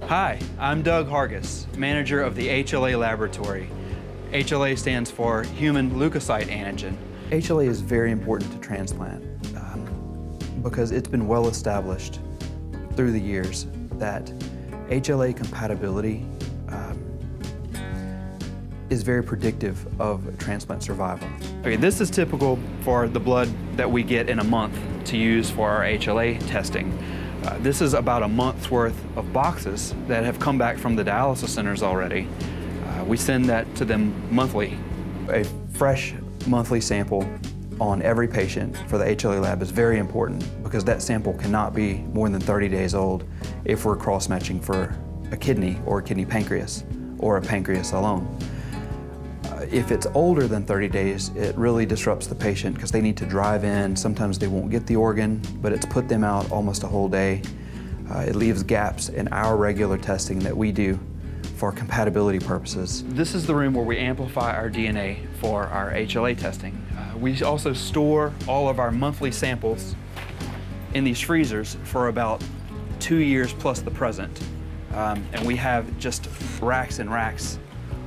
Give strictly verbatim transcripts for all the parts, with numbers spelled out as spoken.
Hi, I'm Doug Hargis, manager of the H L A laboratory. H L A stands for Human Leukocyte Antigen. H L A is very important to transplant um, because it's been well established through the years that H L A compatibility um, is very predictive of transplant survival. Okay, this is typical for the blood that we get in a month to use for our H L A testing. Uh, this is about a month's worth of boxes that have come back from the dialysis centers already. Uh, we send that to them monthly. A fresh monthly sample on every patient for the H L A lab is very important because that sample cannot be more than thirty days old if we're cross-matching for a kidney or a kidney pancreas or a pancreas alone. Uh, if it's older than thirty days, it really disrupts the patient because they need to drive in. Sometimes they won't get the organ, but it's put them out almost a whole day. Uh, it leaves gaps in our regular testing that we do for compatibility purposes. This is the room where we amplify our D N A for our H L A testing. Uh, we also store all of our monthly samples in these freezers for about two years plus the present. Um, and we have just racks and racks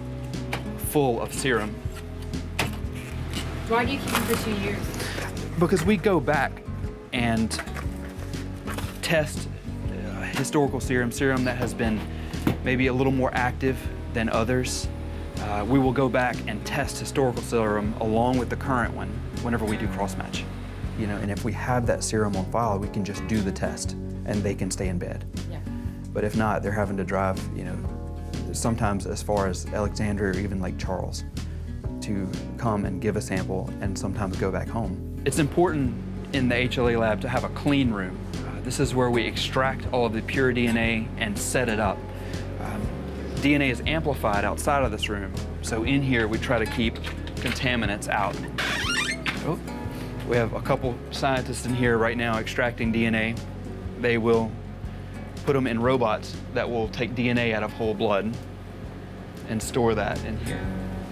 full of serum. Why do you keep them for two years? Because we go back and test uh, historical serum, serum that has been maybe a little more active than others. Uh, we will go back and test historical serum along with the current one whenever we do cross-match. You know, and if we have that serum on file, we can just do the test and they can stay in bed. Yeah. But if not, they're having to drive, you know, sometimes as far as Alexandria or even Lake Charles to come and give a sample and sometimes go back home. It's important in the H L A lab to have a clean room. Uh, this is where we extract all of the pure D N A and set it up. Um, D N A is amplified outside of this room, so in here we try to keep contaminants out. Oh, we have a couple scientists in here right now extracting D N A. They will put them in robots that will take D N A out of whole blood and store that in here.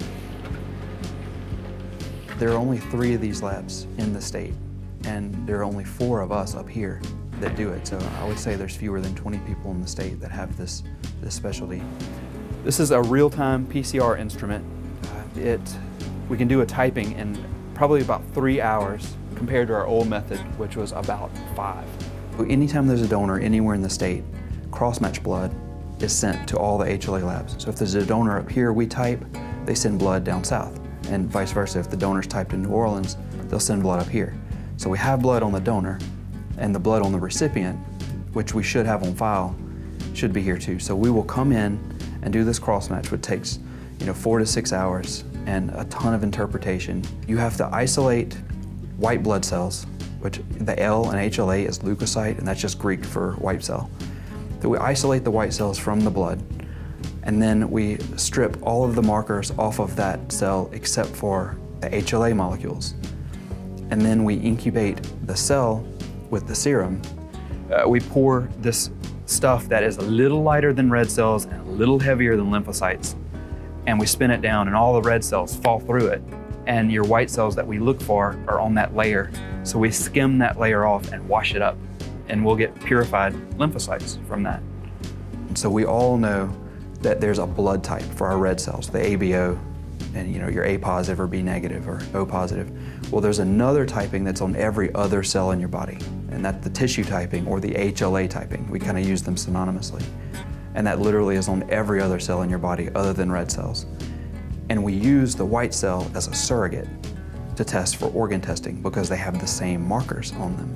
There are only three of these labs in the state, and there are only four of us up here that do it. So I would say there's fewer than twenty people in the state that have this, this specialty. This is a real-time P C R instrument. Uh, it, we can do a typing in probably about three hours compared to our old method, which was about five. Anytime there's a donor anywhere in the state, cross-match blood is sent to all the H L A labs. So if there's a donor up here we type, they send blood down south. And vice versa, if the donor's typed in New Orleans, they'll send blood up here. So we have blood on the donor, and the blood on the recipient, which we should have on file, should be here too. So we will come in and do this cross-match, which takes you know, four to six hours and a ton of interpretation. You have to isolate white blood cells, which the L in H L A is leukocyte, and that's just Greek for white cell. So we isolate the white cells from the blood, and then we strip all of the markers off of that cell except for the H L A molecules. And then we incubate the cell with the serum. Uh, we pour this stuff that is a little lighter than red cells and a little heavier than lymphocytes, and we spin it down and all the red cells fall through it, and your white cells that we look for are on that layer. So we skim that layer off and wash it up, and we'll get purified lymphocytes from that. So we all know that there's a blood type for our red cells, the A B O, and you know, you're A positive or B negative or O positive. Well, there's another typing that's on every other cell in your body, and that's the tissue typing or the H L A typing. We kind of use them synonymously. And that literally is on every other cell in your body other than red cells. And we use the white cell as a surrogate to test for organ testing because they have the same markers on them.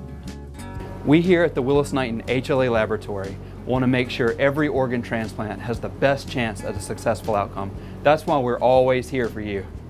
We here at the Willis-Knighton H L A laboratory want to make sure every organ transplant has the best chance at a successful outcome. That's why we're always here for you.